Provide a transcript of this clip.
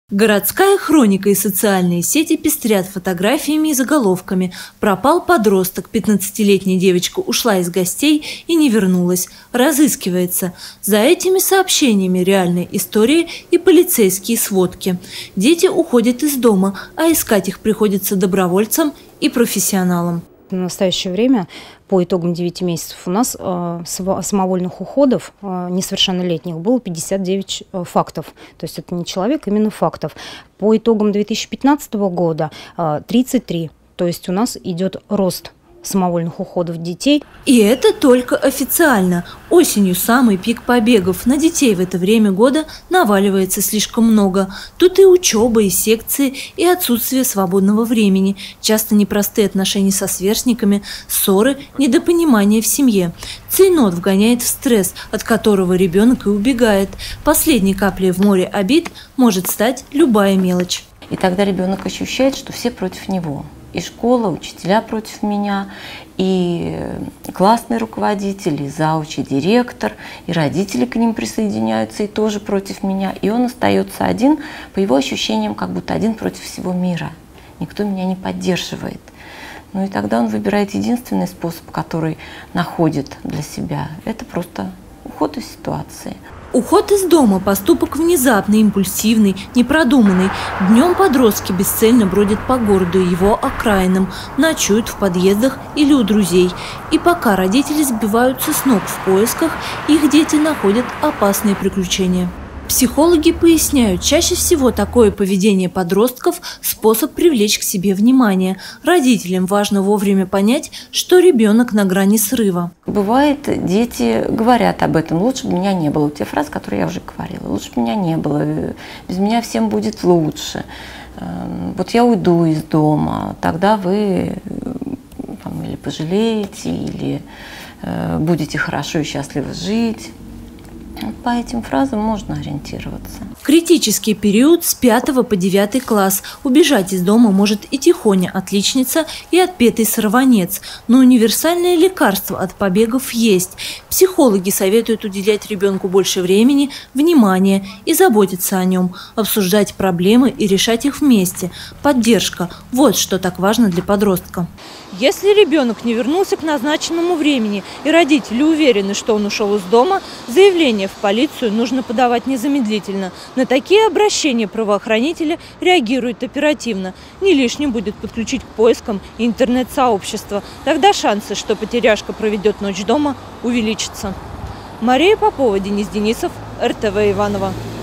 Городская хроника и социальные сети пестрят фотографиями и заголовками. Пропал подросток, 15-летняя девочка ушла из гостей и не вернулась. Разыскивается. За этими сообщениями реальные истории и полицейские сводки. Дети уходят из дома, а искать их приходится добровольцам и профессионалам. В настоящее время по итогам 9 месяцев у нас самовольных уходов несовершеннолетних было 59 фактов. То есть это не человек, именно фактов. По итогам 2015 года 33. То есть у нас идет рост самовольных уходов детей. И это только официально. Осенью самый пик побегов. На детей в это время года наваливается слишком много. Тут и учеба, и секции, и отсутствие свободного времени. Часто непростые отношения со сверстниками, ссоры, недопонимание в семье. Цейтнот вгоняет в стресс, от которого ребенок и убегает. Последней каплей в море обид может стать любая мелочь. И тогда ребенок ощущает, что все против него. И школа, учителя против меня, и классный руководитель, и зауч, и директор, и родители к ним присоединяются и тоже против меня. И он остается один, по его ощущениям, как будто один против всего мира. Никто меня не поддерживает. Ну и тогда он выбирает единственный способ, который находит для себя. Это просто уход из ситуации. Уход из дома – поступок внезапный, импульсивный, непродуманный. Днем подростки бесцельно бродят по городу и его окраинам, ночуют в подъездах или у друзей. И пока родители сбиваются с ног в поисках, их дети находят опасные приключения. Психологи поясняют, чаще всего такое поведение подростков – способ привлечь к себе внимание. Родителям важно вовремя понять, что ребенок на грани срыва. Бывает, дети говорят об этом: лучше бы меня не было. Вот те фразы, которые я уже говорила: лучше бы меня не было, без меня всем будет лучше. Вот я уйду из дома, тогда вы или пожалеете, или будете хорошо и счастливо жить. По этим фразам можно ориентироваться. Критический период с 5 по 9 класс. Убежать из дома может и тихоня отличница, и отпетый сорванец. Но универсальное лекарство от побегов есть. Психологи советуют уделять ребенку больше времени, внимания и заботиться о нем, обсуждать проблемы и решать их вместе. Поддержка – вот что так важно для подростка. Если ребенок не вернулся к назначенному времени и родители уверены, что он ушел из дома, заявление в полицию нужно подавать незамедлительно. На такие обращения правоохранители реагируют оперативно. Не лишним будет подключить к поискам интернет-сообщества. Тогда шансы, что потеряшка проведет ночь дома, увеличатся. Мария Попова, Денис Денисов, РТВ Иваново.